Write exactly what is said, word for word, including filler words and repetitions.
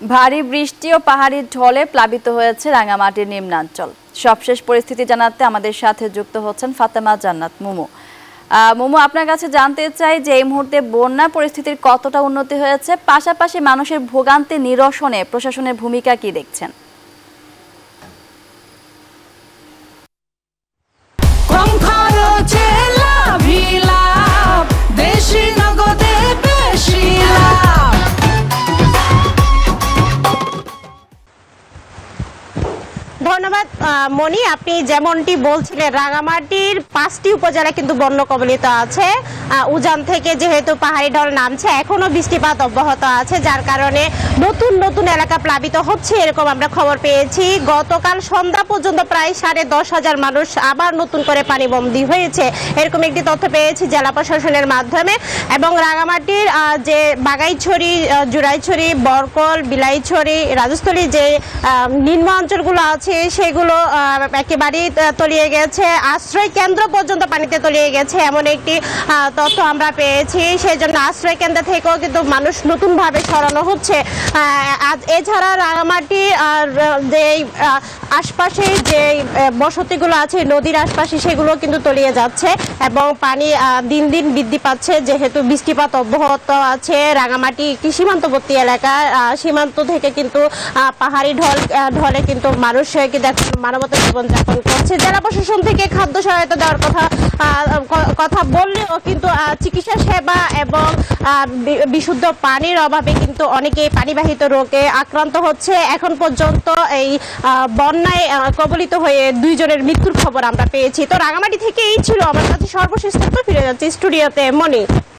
ভারী বৃষ্টি ও পাহাড়ি ঢলে প্লাবিত হয়েছে রাঙ্গামাটির নিম্নাঞ্চল। সবশেষ পরিস্থিতি জানাতে আমাদের সাথে যুক্ত হচ্ছেন ফাতেমা জান্নাত মুমু। মুমু, আপনার কাছে জানতে চাই যে এই মুহূর্তে বন্যা পরিস্থিতির কতটা উন্নতি হয়েছে, পাশাপাশি মানুষের ভোগান্তি নিরসনে প্রশাসনের ভূমিকা কি দেখছেন? ধন্যবাদ মনি। আপনি যেমনটি বলছিলেন, রাঙ্গামাটির পাঁচটি উপজেলা কিন্তু বন্যা কবলিত আছে। উজান থেকে যেহেতু পাহাড়ি ঢল নামছে, এখনো বৃষ্টিপাত অব্যাহত আছে, যার কারণে নতুন নতুন এলাকা প্লাবিত হচ্ছে, এরকম আমরা খবর পেয়েছি। গতকাল সন্ধ্যা পর্যন্ত প্রায় সাড়ে দশ হাজার মানুষ আবার নতুন করে পানিবন্দী হয়েছে, এরকম একটি তথ্য পেয়েছি জেলা প্রশাসনের মাধ্যমে। এবং রাঙ্গামাটির যে বাগাইছড়ি, জুরাইছড়ি, বরকল, বিলাইছড়ি, রাজস্থলী যে নিম্ন অঞ্চলগুলো আছে সেগুলো একেবারেই তলিয়ে গেছে, আশ্রয় কেন্দ্র পর্যন্ত পানিতে তলিয়ে গেছে, এমন একটি তথ্য আমরা পেয়েছি। সেই জন্য আশ্রয় কেন্দ্র থেকেও কিন্তু মানুষ নতুনভাবে সরানো হচ্ছে। এছাড়া রাঙ্গামাটি আর যে আশপাশে যে বসতিগুলো আছে নদীর আশপাশে, সেগুলো কিন্তু তলিয়ে যাচ্ছে এবং পানি দিন দিন বৃদ্ধি পাচ্ছে, যেহেতু বৃষ্টিপাত অব্যাহত আছে। রাঙ্গামাটি একটি সীমান্তবর্তী এলাকা, সীমান্ত থেকে কিন্তু পাহাড়ি ঢল ঢলে কিন্তু মানুষ মানবতা জীবনযাপন করছে। জেলা প্রশাসন থেকে খাদ্য সহায়তা দেওয়ার কথা কথা বললেও কিন্তু চিকিৎসা সেবা এবং বিশুদ্ধ পানির অভাবে কিন্তু অনেকেই পানিবাহিত রোগে আক্রান্ত হচ্ছে। এখন পর্যন্ত এই বন্যায় কবলিত হয়ে দুইজনের মৃত্যুর খবর আমরা পেয়েছি। তো রাঙ্গামাটি থেকে এই ছিল আমার কাছে সর্বশেষ তথ্য। ফিরে যাচ্ছি স্টুডিওতে মনি।